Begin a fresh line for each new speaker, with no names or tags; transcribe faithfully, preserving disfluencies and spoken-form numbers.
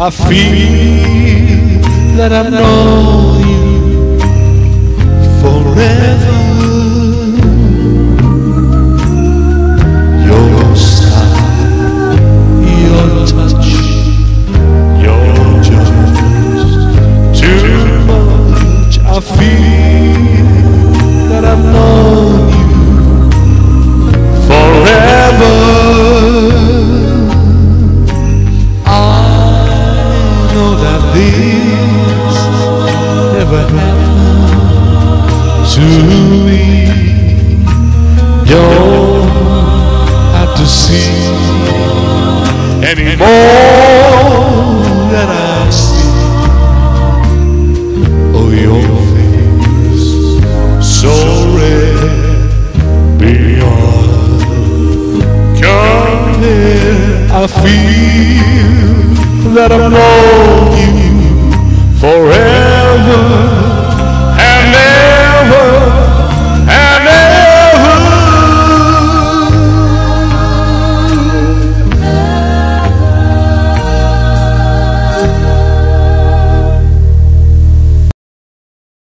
I feel that I know you forever. Your style, your touch, you're just too much. I feel that I've known you forever. This never happened to me. Don't have to see anymore that I see. Oh, your face so red beyond compare. I feel that I'm lost